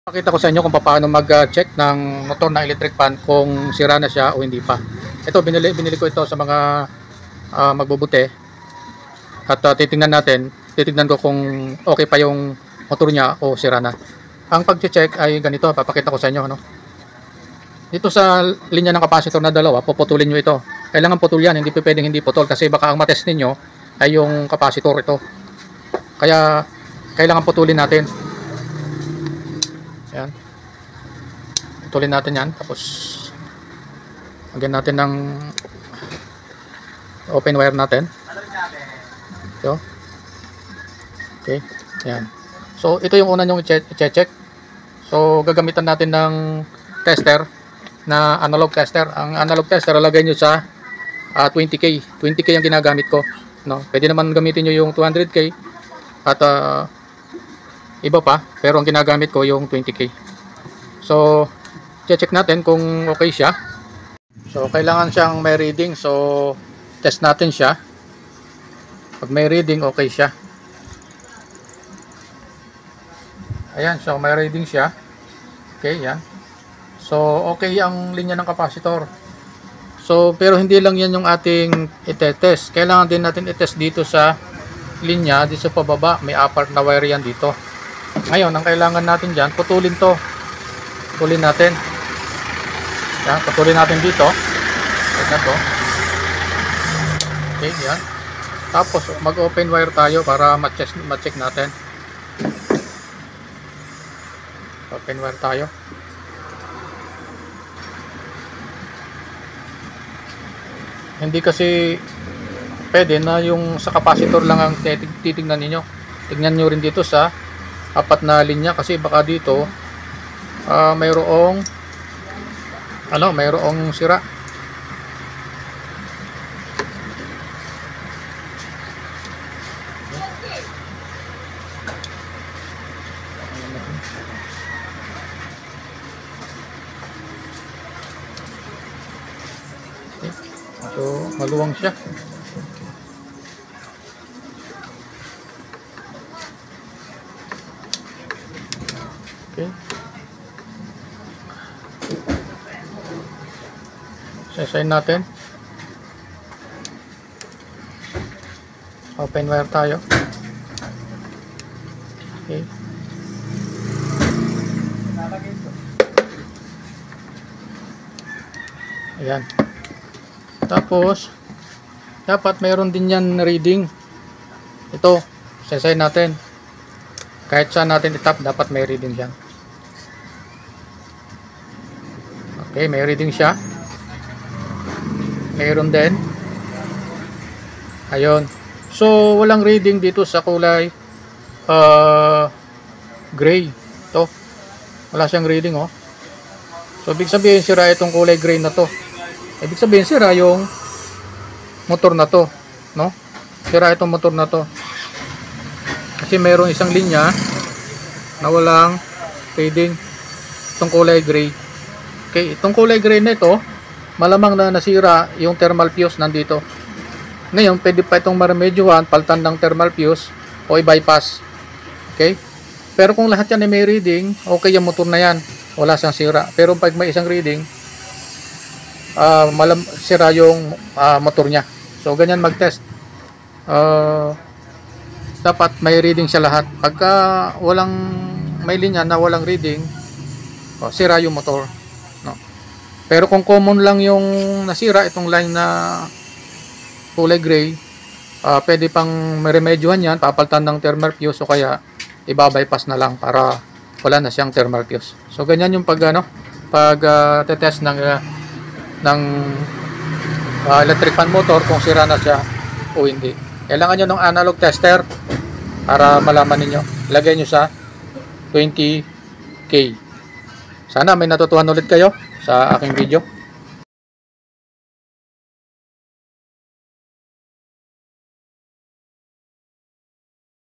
Pakita ko sa inyo kung paano mag-check ng motor na electric fan kung sira na siya o hindi pa. Ito binili ko ito sa mga magbubuti at titingnan ko kung okay pa yung motor niya o sira na. Ang pag-check ay ganito, papakita ko sa inyo Dito sa linya ng capacitor na dalawa, puputulin niyo ito. Kailangan putol yan, hindi pwedeng hindi putol kasi baka ang matest ninyo ay yung capacitor ito. Kaya kailangan putulin natin. Yan. Putulin natin yan. Tapos lagyan natin ng open wire natin. Ito. Okay. Yan. So ito yung una nyong i-check. So gagamitan natin ng tester na analog tester. Ang analog tester lalagay nyo sa 20K. 20K ang ginagamit ko. No? Pwede naman gamitin nyo yung 200K at iba pa, pero ang ginagamit ko yung 20K. So check natin kung okay siya. So kailangan siyang may reading, so test natin siya. Pag may reading, okay siya. Ayan, so may reading siya. Okay, yan. So okay ang linya ng capacitor. So pero hindi lang yan yung ating itetest. Kailangan din natin itest dito sa linya, dito sa pababa, may apat na wire yan dito. Ngayon, ang kailangan natin dyan, putulin to. Putulin natin. Yan, putulin natin dito. Ito to. Okay, yan. Tapos, mag-open wire tayo para ma-check natin. Open wire tayo. Hindi kasi pwede na yung sa capacitor lang ang titignan ninyo. Tignan nyo rin dito sa apat na linya kasi baka dito mayroong sira. So maluwang siya. Okay. Sasayin natin. Open wire tayo. Okay. Ayan. Tapos dapat mayroon din yan reading. Ito, sasayin natin. Kahit saan natin itap, dapat may reading yan. Okay, may reading siya. Mayroon din. Ayun. So, walang reading dito sa kulay gray. Ito. Wala siyang reading, oh. So, ibig sabihin, sira itong kulay gray na to. Ibig sabihin, sira yung motor na to. No? Sira itong motor na to. Kasi mayroong isang linya na walang reading. Itong kulay gray. Okay, itong kulay gray na ito, malamang na nasira yung thermal fuse nandito. Ngayon, pwede pa itong maremedyohan, palitan ng thermal fuse o i-bypass. Okay? Pero kung lahat yan ay may reading, okay yung motor na yan. Wala siyang sira. Pero pag may isang reading, sira yung motor niya. So, ganyan mag-test. Dapat may reading siya lahat. Pagka may linya na walang reading, sira yung motor. No? Pero kung common lang yung nasira, itong line na kulay gray, pwede pang meremedyohan yan, papalitan ng thermal fuse o kaya iba-bypass na lang para wala na siyang thermal fuse. So ganyan yung pag-test ng electric fan motor kung sira na siya o hindi. Kailangan nyo ng analog tester para malaman ninyo. Lagay nyo sa 20K. Sana may natutuhan ulit kayo sa aking video.